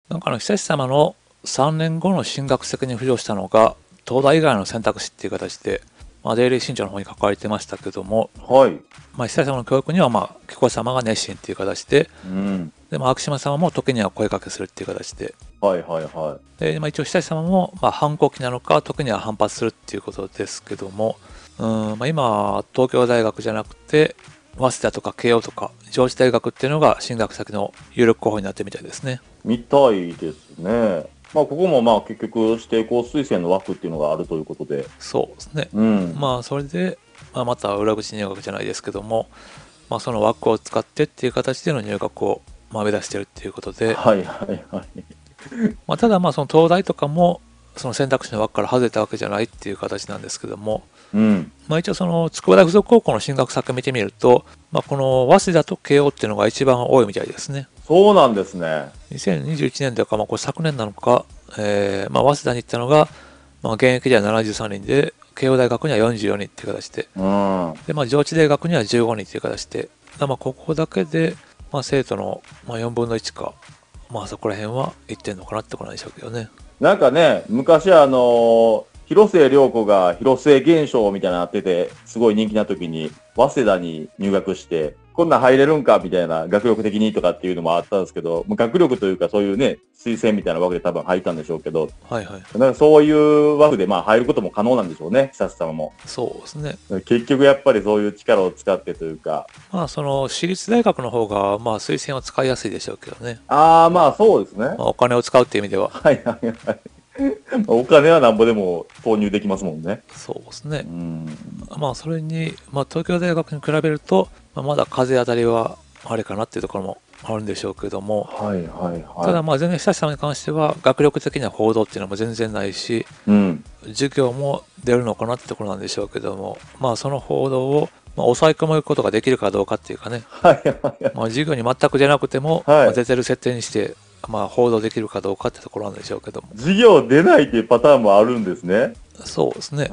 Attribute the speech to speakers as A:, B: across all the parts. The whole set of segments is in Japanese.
A: なんか久志様の3年後の進学先に浮上したのが、東大以外の選択肢っていう形で、デイリー新潮の方に書かれてましたけども、
B: はい。
A: 久志様の教育には、紀子様が熱心っていう形で、
B: うん。
A: で、昭島様も時には声かけするっていう形で、
B: はいはいは
A: で、一応久志様も、反抗期なのか、時には反発するっていうことですけども、今、東京大学じゃなくて、早稲田とか慶応とか上智大学っていうのが進学先の有力候補になってみたいですね。
B: い。みたいですね。ここも結局指定校推薦の枠っていうのがあるということで。
A: そうですね。
B: うん。
A: それで、また裏口入学じゃないですけども、その枠を使ってっていう形での入学を、目指してるっていうことで、
B: はいはいはい。
A: ただその東大とかもその選択肢の枠から外れたわけじゃないっていう形なんですけども、
B: うん。
A: 一応その筑波大附属高校の進学先見てみると、この早稲田と慶応っていうのが一番多いみたいですね。
B: そうなんですね。
A: 2021年というか、これ昨年なのか、早稲田に行ったのが、現役では73人で、慶応大学には44人っていう形で、
B: うん。
A: で、上智大学には15人っていう形で、ここだけで、生徒の、4分の1か、そこら辺は行ってんのかなってことなんでしょうけどね。
B: なんかね、昔広末涼子が広末現象みたいなのやってて、すごい人気な時に、早稲田に入学して、こんなん入れるんかみたいな、学力的にとかっていうのもあったんですけど、学力というかそういうね、推薦みたいな枠で多分入ったんでしょうけど、
A: はいはい。
B: なんかそういう枠で入ることも可能なんでしょうね、久志様も。
A: そうですね。
B: 結局やっぱりそういう力を使ってというか。
A: その私立大学の方が、推薦は使いやすいでしょうけどね。
B: ああ、そうですね。
A: お金を使うっていう意味では。
B: はいはいはい。お金はなんぼでも投入できますもんね。
A: そうですね。
B: うん。
A: それに、東京大学に比べると、まだ風当たりはあれかなっていうところもあるんでしょうけども、
B: はいはい
A: ただ
B: は
A: 全然久志さんに関しては学力的な報道っていうのも全然ないし、
B: い。うん。
A: 授業も出るのかなってところなんでしょうけども、その報道を、抑え込むことができるかどうかっていうかね、
B: はいはいはい。
A: 授業に全く出なくても、
B: はい。
A: 出てる設定にして、報道できるかどうかってところなんでしょうけども。
B: 授業出ないっていうパターンもあるんですね。
A: そうですね。
B: うん。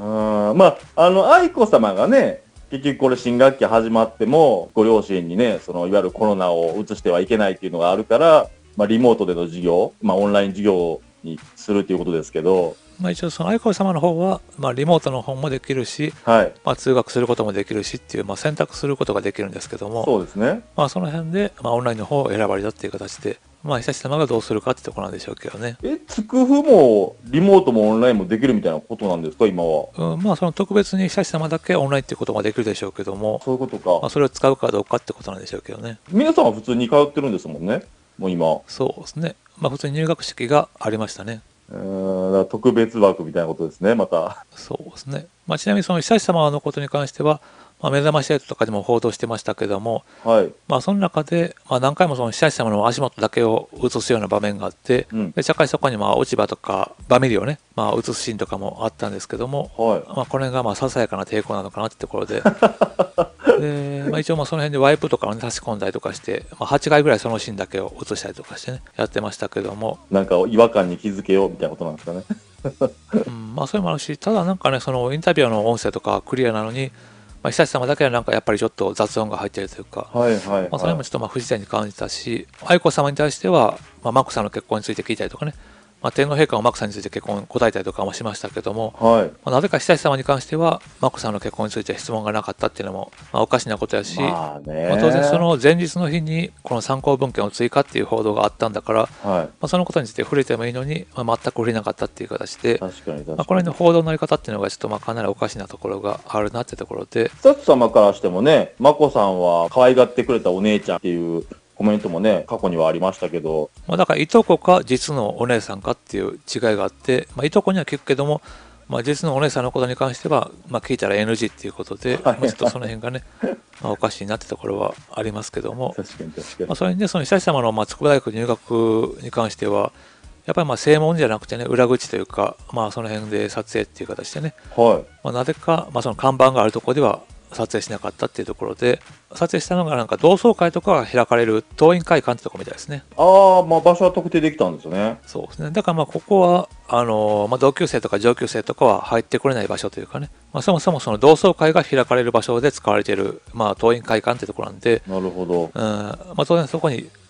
B: 愛子様がね、結局これ新学期始まっても、ご両親にね、いわゆるコロナを移してはいけないっていうのがあるから、リモートでの授業、オンライン授業にするっていうことですけど、
A: 一応その愛子様の方は、リモートの方もできるし、
B: はい。
A: 通学することもできるしっていう、選択することができるんですけども、
B: そうですね。
A: その辺で、オンラインの方を選ばれたっていう形で、久志様がどうするかってところなんでしょうけどね。
B: つくふも、リモートもオンラインもできるみたいなことなんですか、今は。
A: その特別に久志様だけオンラインっていうことができるでしょうけども、
B: そういうことか。
A: それを使うかどうかってことなんでしょうけどね。
B: 皆さんは普通に通ってるんですもんね。もう今。
A: そうですね。普通に入学式がありましたね。
B: だから特別枠みたいなことですね、また。
A: そうですね。ちなみにその久志様のことに関しては、目覚まし8とかでも報道してましたけども、
B: はい。
A: その中で、何回もその久志様の足元だけを映すような場面があって、
B: うん。
A: で社会そこに落ち葉とかバミリをね、映すシーンとかもあったんですけども、
B: はい。
A: これがささやかな抵抗なのかなってところで、で、一応その辺でワイプとかを、ね、差し込んだりとかして、8回ぐらいそのシーンだけを映したりとかしてね、やってましたけども、
B: なんか違和感に気づけようみたいなことなんですかね。
A: それもあるし、ただなんかね、そのインタビューの音声とかクリアなのに、久志様だけはなんかやっぱりちょっと雑音が入ってるというか、
B: はいはい
A: それ
B: はい。
A: もちょっと不自然に感じたし、愛子様に対しては、眞子さんの結婚について聞いたりとかね、天皇陛下も眞子さんについて答えたりとかもしましたけども、
B: はい。
A: なぜか久志様に関しては、眞子さんの結婚について質問がなかったっていうのも、おかしなことやし、当然その前日の日にこの参考文献を追加っていう報道があったんだから、
B: はい。
A: そのことについて触れてもいいのに、全く触れなかったっていう形で、
B: 確かに確かに。
A: これの報道のやり方っていうのがちょっとかなりおかしなところがあるなってところで、
B: 久津様からしてもね、眞子さんは可愛がってくれたお姉ちゃんっていうコメントもね、過去にはありましたけど。
A: だからいとこか実のお姉さんかっていう違いがあって、いとこには聞くけども、実のお姉さんのことに関しては、聞いたら NG っていうことで、
B: はい
A: ちょっとその辺がね、おかしいなってところはありますけども、
B: 確かに確かに。
A: それにね、その久志様の筑波大学入学に関しては、やっぱり正門じゃなくてね、裏口というか、その辺で撮影っていう形でね、
B: はい。
A: なぜか、その看板があるところでは撮影しなかったっていうところで、撮影したのがなんか同窓会とかが開かれる党員会館ってとこみたいですね。
B: ああ、場所は特定できたんですね。
A: そうですね。だからここは、同級生とか上級生とかは入ってこれない場所というかね、そもそもその同窓会が開かれる場所で使われている、党員会館ってところなんで、
B: なるほど。
A: 当然そこに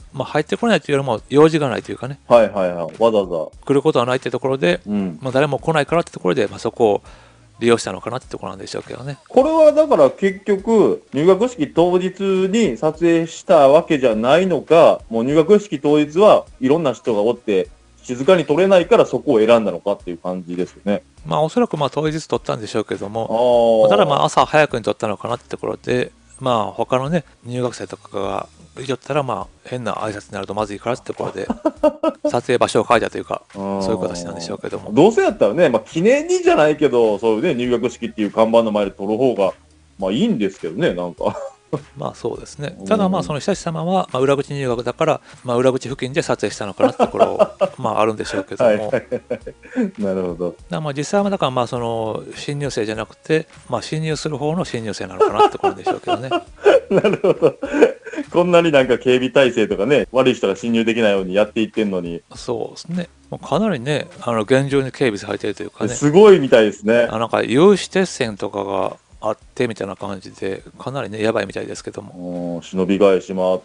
A: まあ、入ってこないというよりも用事がないというかね、
B: はいはいはい。わざわ
A: 来ることはないってところで、
B: ざ。うん。
A: まあ、誰も来ないからってところで、まあ、そこを利用したのかなってところなんでしょうけどね。
B: これはだから結局、入学式当日に撮影したわけじゃないのか、もう入学式当日はいろんな人がおって、静かに撮れないからそこを選んだのかっていう感じですよね。
A: まあ、おそらくまあ当日撮ったんでしょうけど
B: あ
A: も、ただまあ
B: あ。
A: 朝早くに撮ったのかなってところで、まあ他のね、入学生とかが言ったらまあ変な挨拶になるとまずいからってところで、撮影場所を変えたというか、そういう形なんでしょうけども。
B: どうせやったらね、まあ記念にじゃないけど、そういうね、入学式っていう看板の前で撮る方が、まあいいんですけどね、なんか。
A: まあそうですね。ただまあその久志様は、まあ、裏口入学だから、まあ、裏口付近で撮影したのかなってところまああるんでしょうけども。
B: はいはいはい。なるほど。
A: だからまあ実際はだからまあその新入生じゃなくて、まあ侵入する方の新入生なのかなってところでしょうけどね。
B: なるほど。こんなになんか警備体制とかね、悪い人が侵入できないようにやっていってんのに、
A: そうですね。もうかなりね、厳重に警備されているというかね、
B: すごいみたいですね。
A: なんか有刺鉄線とかがあってみたいな感じで、かなりね、やばいみたいですけども。
B: 忍び返しもあって、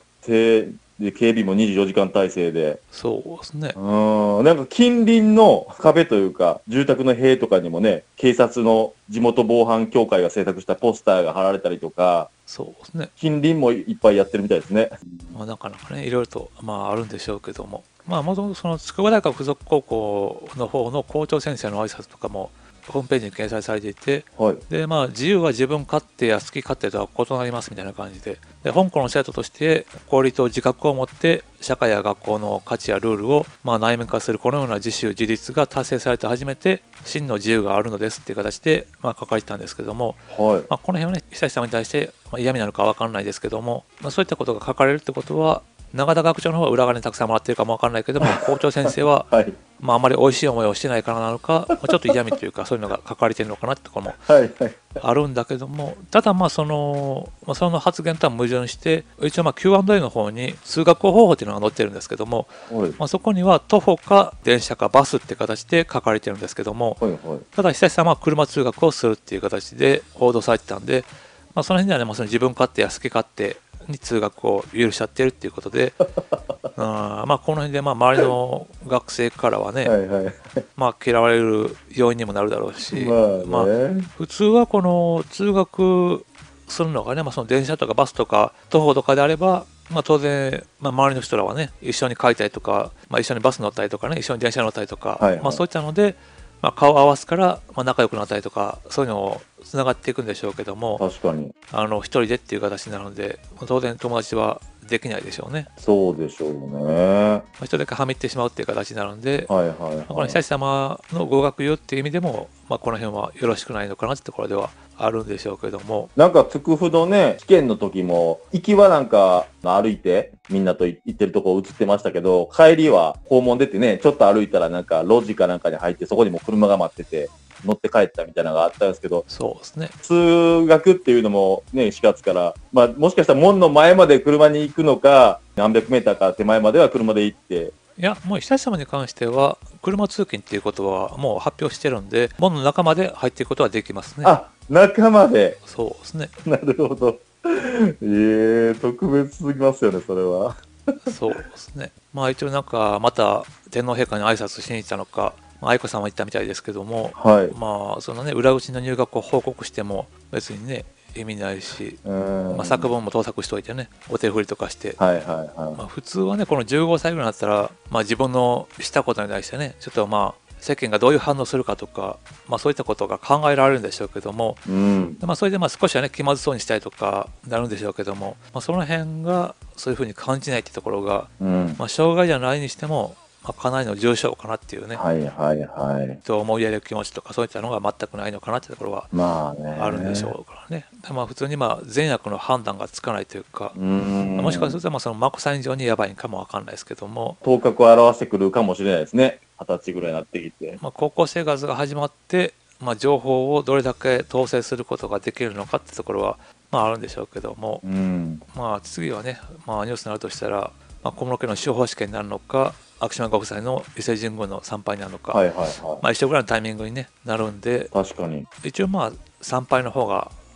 B: で、警備も24時間体制で。
A: そうですね。
B: なんか近隣の壁というか、住宅の塀とかにもね、警察の地元防犯協会が制作したポスターが貼られたりとか、
A: そうですね。
B: 近隣もいっぱいやってるみたいですね。
A: まあ、なかなかね、いろいろと、まあ、あるんでしょうけども。まあ、もともとその筑波大学附属高校の方の校長先生の挨拶とかも、ホームページに掲載されていて、
B: はい。
A: で、まあ、自由は自分勝手や好き勝手とは異なりますみたいな感じで、で香港の生徒として効率と自覚を持って社会や学校の価値やルールをまあ内面化するこのような自主自立が達成されて初めて真の自由があるのですっていう形でまあ書かれてたんですけども、
B: はい。
A: まあ、この辺はね久志様に対してまあ嫌味なのか分かんないですけども、まあ、そういったことが書かれるってことは永田学長の方は裏金たくさんもらってるかも分かんないけども校長先生は
B: はい。
A: まああまり美味しい思いをしてないからなのか、まあ、ちょっと嫌味というかそういうのが書かれてるのかなってところも
B: はい。はい。
A: あるんだけども、ただまあその発言とは矛盾して一応まあ Q&A の方に通学方法っていうのが載ってるんですけども、
B: はい。
A: まあ、そこには徒歩か電車かバスって形で書かれてるんですけども、
B: はい。はい。
A: ただ久志さんは車通学をするっていう形で報道されてたんで、まあ、その辺ではね、まあ、その自分勝手や好き勝手に通学を許しちゃってるっていうことでまあこの辺でまあ周りの学生からはね、
B: はいはい。
A: まあ嫌われる要因にもなるだろうし、
B: まあね。
A: 普通はこの通学するのがね、まあ、その電車とかバスとか徒歩とかであれば、まあ、当然、まあ、周りの人らはね一緒に帰ったりとか、まあ、一緒にバス乗ったりとかね一緒に電車乗ったりとか、
B: はいはい
A: まあ、そういったので、まあ、顔を合わすから、まあ、仲良くなったりとかそういうのをつながっていくんでしょうけども、
B: 確かに。
A: 一人でっていう形になるので、まあ当然友達はできないでしょうね。
B: そうでしょうね。
A: まあ、一人だけはみってしまうっていう形になるんで、
B: はいはい
A: まあこの
B: はい。
A: 久志様の合格よっていう意味でも、まあ、この辺はよろしくないのかなってところではあるんでしょうけども、
B: なんか、つくふどね、試験の時も、行きはなんか、歩いて、みんなと行ってるとこ映ってましたけど、帰りは校門出てね、ちょっと歩いたらなんか、路地かなんかに入って、そこにも車が待ってて、乗って帰ったみたいなのがあったんですけど、
A: そうですね。
B: 通学っていうのもね、4月から、まあ、もしかしたら門の前まで車に行くのか、何百メーターか手前までは車で行って、
A: いや、もう久志様に関しては、車通勤っていうことはもう発表してるんで、門の中まで入っていくことはできますね。
B: あ、中まで。
A: そうですね。
B: なるほど。特別すぎますよね、それは。
A: そうですね。まあ一応なんか、また天皇陛下に挨拶しに行ったのか、まあ愛子さんは言ったみたいですけども、
B: はい。
A: まあそのね、裏口の入学を報告しても別にね、意味ないし、まあ、作文も盗作しといてね、お手振りとかして、
B: はいはいはい。
A: まあ、普通はね、この15歳ぐらいになったら、まあ、自分のしたことに対してね、ちょっとまあ、世間がどういう反応するかとか、まあ、そういったことが考えられるんでしょうけども、
B: うん。
A: まあ、それでまあ少しはね、気まずそうにしたりとかなるんでしょうけども、まあ、その辺がそういうふうに感じないってところが、
B: うん。
A: まあ、障害じゃないにしても、まあ、かなりの重症かなっていうね、
B: はいはいはい。
A: と思いやれる気持ちとかそういったのが全くないのかなってところは
B: まあね。
A: あるんでしょうからね。でまあ、普通にまあ善悪の判断がつかないというか、もしかするとまあその眞子さん以上にやばいんかもわかんないですけども、
B: 頭角を表してくるかもしれないですね。20歳ぐらいになってきて。
A: まあ、高校生活が始まって、まあ、情報をどれだけ統制することができるのかってところは、まあ、あるんでしょうけども、
B: うん。
A: まあ、次はね、まあ、ニュースになるとしたら、まあ、小室家の司法試験になるのか、秋島ご夫妻の伊勢神宮の参拝になるのか、
B: はいはいはい。
A: まあ、一緒ぐらいのタイミングに、ね、なるんで、
B: 確かに。
A: 一応まあ参拝の方が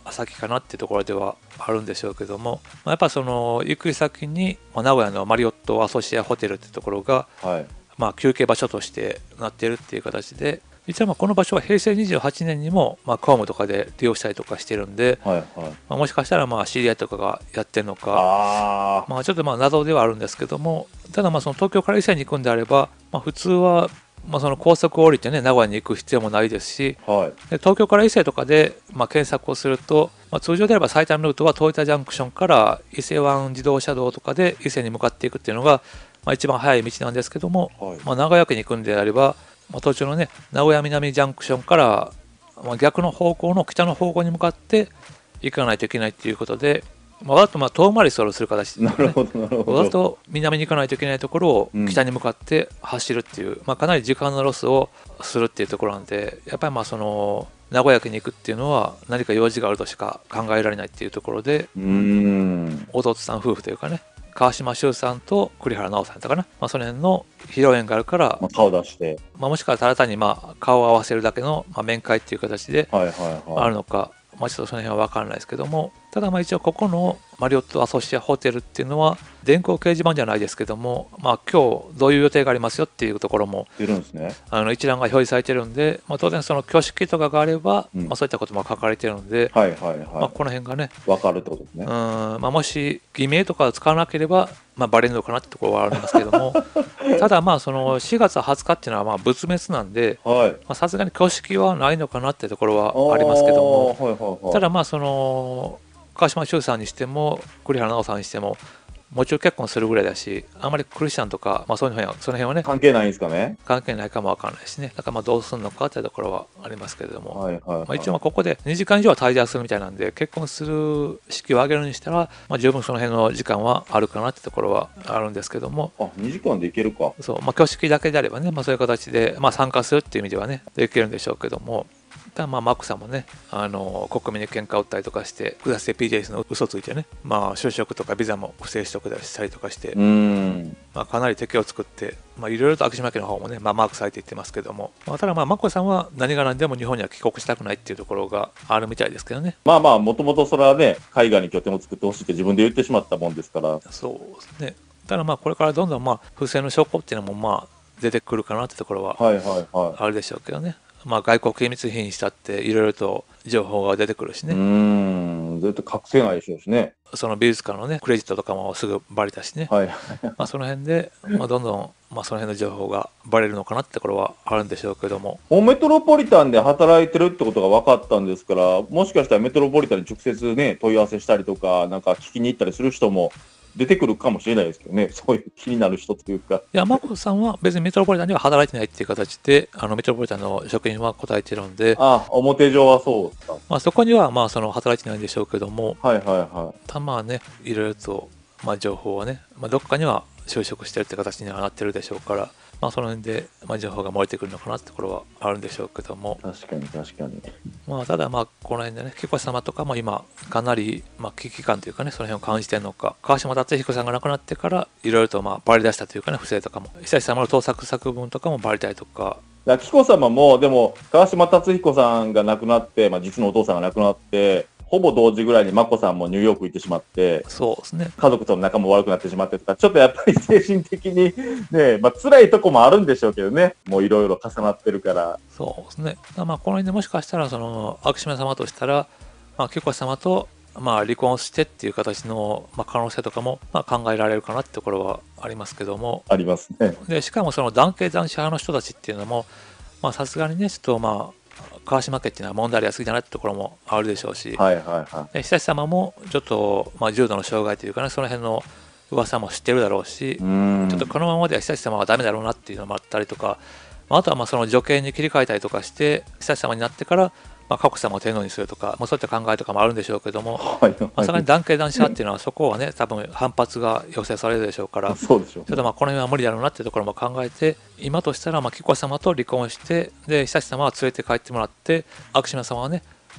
A: 先かなっていうところではあるんでしょうけども、やっぱその行く先に名古屋のマリオットアソシアホテルっていうところが、休憩場所としてなっているっていう形で、実はこの場所は平成28年にも公務とかで利用したりとかしてるんで、もしかしたら知り合いとかがやってるのか、ちょっと謎ではあるんですけども、ただその東京から伊勢に行くんであれば、普通はその高速を降りてね名古屋に行く必要もないですし、で東京から伊勢とかで検索をすると、通常であれば最短ルートは豊田ジャンクションから伊勢湾自動車道とかで伊勢に向かっていくっていうのが、一番早い道なんですけども、名古屋駅に行くんであれば、途中のね名古屋南ジャンクションから、逆の方向の北の方向に向かって行かないといけないっていうことで、わざと遠回りする形で、ね、わざと南に行かないといけないところを北に向かって走るっていう、かなり時間のロスをするっていうところなんで、やっぱりその名古屋駅に行くっていうのは何か用事があるとしか考えられないっていうところで、弟さん夫婦というかね、川島修さんと栗原直さんだったかな、その辺の披露宴があるから、
B: 顔出して、
A: もしくはただ単に顔を合わせるだけの面会っていう形であるのか、ちょっとその辺は分からないですけども、ただ一応ここのマリオットアソシアホテルっていうのは電光掲示板じゃないですけども、今日どういう予定がありますよっていうところも
B: 出るんですね。
A: 一覧が表示されてるんで、当然その挙式とかがあれば、そういったことも書かれてるので、この辺がね
B: 分かるってことですね。
A: もし偽名とかを使わなければ、バレるのかなってところはありますけどもただその4月20日っていうのは仏滅なんで、さすがに挙式はないのかなってところはありますけども、ただその川島修さんにしても栗原直さんにしてももちろん結婚するぐらいだし、あんまりクリスチャンとか、その辺はね
B: 関係ないんですかね。
A: 関係ないかもわからないしね、だからどうするのかっていうところはありますけれども、一応ここで2時間以上は滞在するみたいなんで、結婚する式を挙げるにしたら、十分その辺の時間はあるかなってところはあるんですけども、
B: 2時間でいけるか。
A: そう、挙式だけであればね、そういう形で、参加するっていう意味ではねできるんでしょうけども、ただマックさんもね、国民に喧嘩を売ったりとかして、下して PJS の嘘ついてね、就職とかビザも不正取得したりとかして、かなり敵を作って、いろいろと秋島家の方もね、マークされていってますけども、ただマックさんは何が何でも日本には帰国したくないっていうところがあるみたいですけどね。
B: もともとそれはね、海外に拠点を作ってほしいって自分で言ってしまったもんですから。
A: そうですね。ただこれからどんどん不正の証拠っていうのも出てくるかなってところはあるでしょうけどね。外交機密費にしたっていろいろと情報が出てくるしね。
B: 絶対隠せないでしょうしね。
A: その美術館のねクレジットとかもすぐバレたしね。その辺で、どんどんその辺の情報がバレるのかなってところはあるんでしょうけども。
B: メトロポリタンで働いてるってことが分かったんですから、もしかしたらメトロポリタンに直接ね問い合わせしたりとか、なんか聞きに行ったりする人も出てくるかもしれないですけどね、そういう気になる人というか。
A: いや、マコさんは別にメトロポリタンには働いてないっていう形で、メトロポリタンの職員は答えてるんで、
B: 表上はそうです
A: か。そこにはその働いてないんでしょうけども、
B: た
A: ね、いろいろと情報はね、どっかには就職してるって形にはなってるでしょうから、その辺で情報が漏れてくるのかなってところはあるんでしょうけども、
B: 確かに
A: ただこの辺でね、紀子様とかも今かなり危機感というかね、その辺を感じてるのか、川島達彦さんが亡くなってからいろいろとバレ出したというかね、不正とかも、久石様の盗作作文とかもバレたりとか。
B: 紀子様もでも川島達彦さんが亡くなって、実のお父さんが亡くなってほぼ同時ぐらいに眞子さんもニューヨーク行ってしまって、
A: そうですね、
B: 家族との仲も悪くなってしまってとか、ちょっとやっぱり精神的にね、辛いとこもあるんでしょうけどね、もういろいろ重なってるから。
A: そうですね。この辺でもしかしたら、その秋島様としたら、紀子様と離婚してっていう形の可能性とかも考えられるかなってところはありますけども。
B: ありますね。
A: で、しかもその男系男子派の人たちっていうのも、さすがにね、ちょっと川島家っていうのは問題ありやすいだなってところもあるでしょうし、で久石様もちょっと、重度の障害というかね、その辺の噂も知ってるだろうし、ちょっとこのままでは久石様はダメだろうなっていうのもあったりとか、あとはその女系に切り替えたりとかして久石様になってから佳子様を天皇にするとか、そういった考えとかもあるんでしょうけども、さすがに男系男子派っていうのはそこはね、多分反発が要請されるでしょうから、ちょっとこの辺は無理だろうなっていうところも考えて、今としたら紀子様と離婚して、で久石様は連れて帰ってもらって、秋島様はね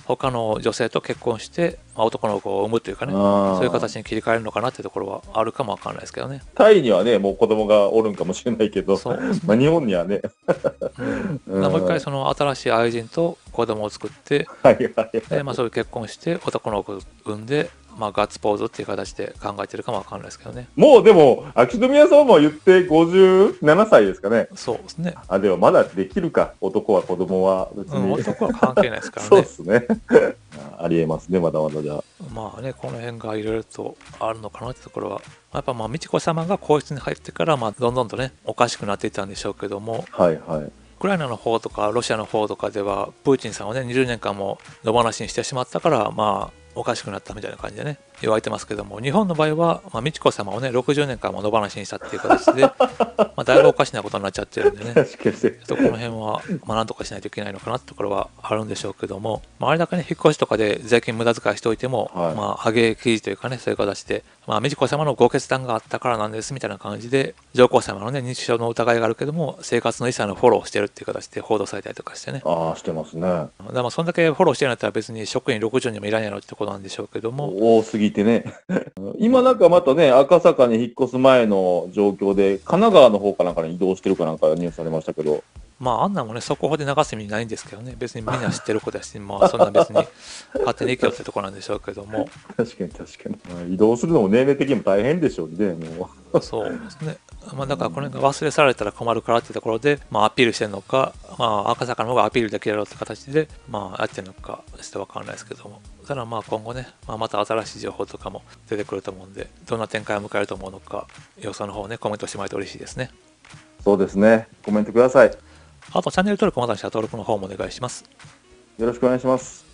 A: 他の女性と結婚して、まあ、男の子を産むというかね、
B: あ
A: そういう形に切り替えるのかなっていうところはあるかもわかんないですけどね。
B: タイにはね、もう子供がおるんかもしれないけど、
A: そうですね。
B: まあ日本にはね、
A: もう一回その新しい愛人と子供を作って、
B: はいはいはい。
A: で、まあ、そういう結婚して男の子を産んで、まあ、ガッツポーズっていう形で考えてるかもわかんないですけどね。
B: もうでも、秋宮さんも言って57歳ですかね。
A: そうですね。
B: あ、でもまだできるか。男は子供は別に。
A: 男は関係ないですから
B: そう
A: ね。
B: ですね。ありえますね、まだまだじゃあ。
A: まあね、この辺がいろいろとあるのかなってところは、やっぱまあ美智子さまが皇室に入ってから、まあどんどんとね、おかしくなっていったんでしょうけども、
B: はいはい。
A: ウクライナの方とかロシアの方とかでは、プーチンさんをね、20年間も野放しにしてしまったから、まあ、おかしくなったみたいな感じでね、言われてますけども、日本の場合は、まあ、美智子さまをね、60年間も野放しにしたっていう形で、まあ、だいぶおかしなことになっちゃってるんでね、
B: 確かに。
A: この辺は、まあ、なんとかしないといけないのかなってところはあるんでしょうけども、まあ、あれだけね、引っ越しとかで税金無駄遣いしておいても、
B: はい
A: まあ、ハゲ記事というかね、そういう形で、まあ、美智子さまのご決断があったからなんですみたいな感じで、上皇さまのね、認知症の疑いがあるけども、生活の一切のフォローをしてるっていう形で報道されたりとかしてね。
B: ああ、してますね。
A: だからまあそんだけフォローしてるんだったら別に職員60人もいらんやろってことなんでしょうけども、
B: 多すぎてね。今なんかまたね、赤坂に引っ越す前の状況で、神奈川の方かなんかに移動してるかなんかニュースされましたけど。
A: まああんなもんね、速報で流す意味ないんですけどね、別にみんな知ってることだし、まあそんな別に勝手に行けよってところなんでしょうけども、
B: 確かに確かに。まあ移動するのも年齢的にも大変でしょうね、も
A: そうですね。まあだからこれが忘れ去られたら困るからってところで、まあアピールしてるのか、まあ赤坂の方がアピールできるやろうって形で、まあやってるのかちょっとわかんないですけども、ただまあ今後ね、まあ、また新しい情報とかも出てくると思うんで、どんな展開を迎えると思うのか、予想の方をね、コメントしてもらえて嬉しいですね。
B: う。そうですね。コメントください。
A: あとチャンネル登録まだしたら登録の方もお願いします。
B: よろしくお願いします。